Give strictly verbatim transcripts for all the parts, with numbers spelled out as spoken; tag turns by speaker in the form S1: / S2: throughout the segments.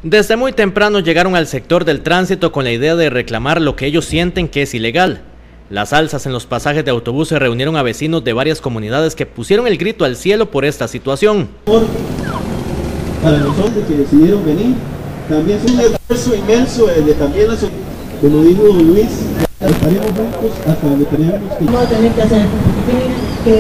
S1: Desde muy temprano llegaron al sector del tránsito con la idea de reclamar lo que ellos sienten que es ilegal. Las alzas en los pasajes de autobuses reunieron a vecinos de varias comunidades que pusieron el grito al cielo por esta situación.
S2: Para nosotros que decidieron venir, también es un esfuerzo inmenso de también la sociedad. Como dijo Luis, estaremos juntos hasta donde tenemos que...
S3: Vamos a tener que hacer que...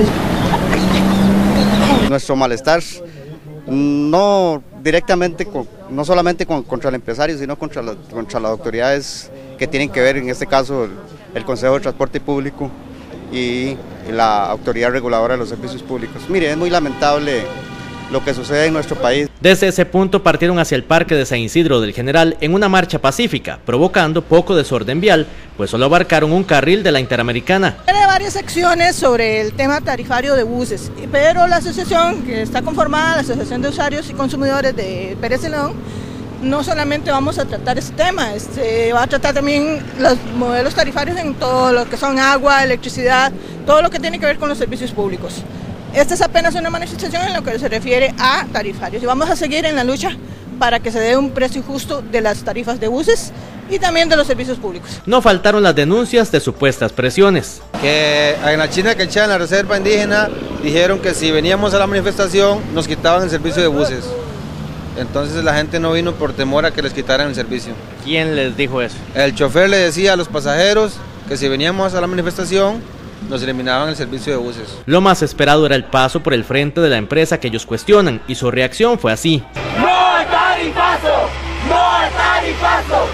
S4: Nuestro malestar no directamente, con, no solamente con, contra el empresario, sino contra, la, contra las autoridades que tienen que ver, en este caso, el, el Consejo de Transporte Público y la Autoridad Reguladora de los Servicios Públicos. Mire, es muy lamentable lo que sucede en nuestro país.
S1: Desde ese punto partieron hacia el Parque de San Isidro del General en una marcha pacífica, provocando poco desorden vial, pues solo abarcaron un carril de la Interamericana.
S5: Hay varias secciones sobre el tema tarifario de buses, pero la asociación que está conformada, la Asociación de Usuarios y Consumidores de Pérez Celedón, no solamente vamos a tratar este tema, este, va a tratar también los modelos tarifarios en todo lo que son agua, electricidad, todo lo que tiene que ver con los servicios públicos. Esta es apenas una manifestación en lo que se refiere a tarifarios y vamos a seguir en la lucha para que se dé un precio justo de las tarifas de buses y también de los servicios públicos.
S1: No faltaron las denuncias de supuestas presiones.
S6: Que en la China Quechá, en la reserva indígena, dijeron que si veníamos a la manifestación nos quitaban el servicio de buses. Entonces la gente no vino por temor a que les quitaran el servicio.
S1: ¿Quién les dijo eso?
S6: El chofer le decía a los pasajeros que si veníamos a la manifestación nos eliminaban el servicio de buses.
S1: Lo más esperado era el paso por el frente de la empresa que ellos cuestionan y su reacción fue así.
S7: ¡No al tarifazo! ¡No al tarifazo!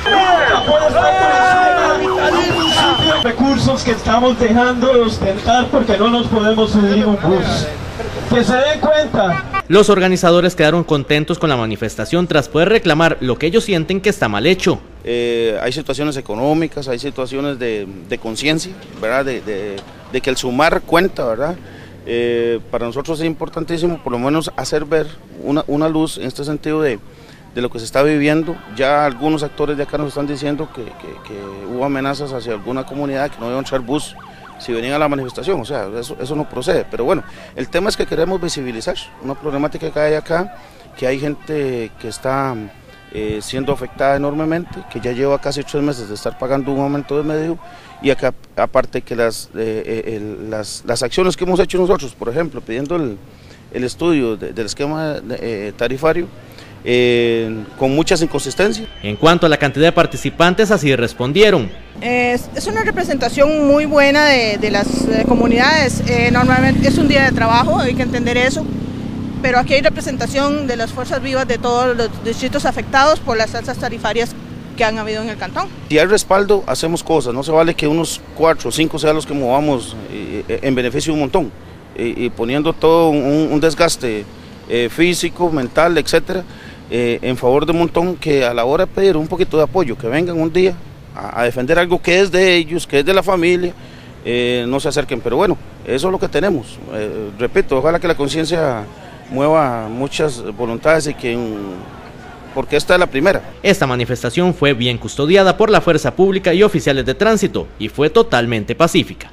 S2: Los recursos que estamos dejando de ostentar porque no nos podemos subir en un bus. Que se den cuenta.
S1: Los organizadores quedaron contentos con la manifestación tras poder reclamar lo que ellos sienten que está mal hecho.
S8: Eh, hay situaciones económicas, hay situaciones de, de conciencia, ¿verdad? De, de, de que el sumar cuenta, ¿verdad? Eh, para nosotros es importantísimo por lo menos hacer ver una, una luz en este sentido de, de lo que se está viviendo. Ya algunos actores de acá nos están diciendo que, que, que hubo amenazas hacia alguna comunidad que no iban a entrar bus si venían a la manifestación, o sea, eso, eso no procede. Pero bueno, el tema es que queremos visibilizar una problemática que hay acá, que hay gente que está eh, siendo afectada enormemente, que ya lleva casi tres meses de estar pagando un aumento de medio, y acá aparte que las, eh, el, las, las acciones que hemos hecho nosotros, por ejemplo, pidiendo el, el estudio de, del esquema eh, tarifario, Eh, con muchas inconsistencias.
S1: En cuanto a la cantidad de participantes, así respondieron.
S5: Es, es una representación muy buena de, de las eh, comunidades, eh, normalmente es un día de trabajo, hay que entender eso, pero aquí hay representación de las fuerzas vivas de todos los distritos afectados por las alzas tarifarias que han habido en el cantón.
S8: Si hay respaldo, hacemos cosas, no se vale que unos cuatro o cinco sean los que movamos eh, en beneficio de un montón, y, y poniendo todo un, un desgaste eh, físico, mental, etcétera, Eh, en favor de un montón que a la hora de pedir un poquito de apoyo, que vengan un día a, a defender algo que es de ellos, que es de la familia, eh, no se acerquen. Pero bueno, eso es lo que tenemos. Eh, repito, ojalá que la conciencia mueva muchas voluntades y que, porque esta es la primera.
S1: Esta manifestación fue bien custodiada por la fuerza pública y oficiales de tránsito y fue totalmente pacífica.